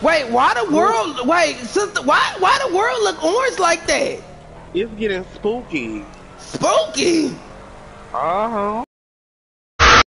Wait, why the world? Wait, sister, why the world look orange like that? It's getting spooky. Spooky. Uh huh.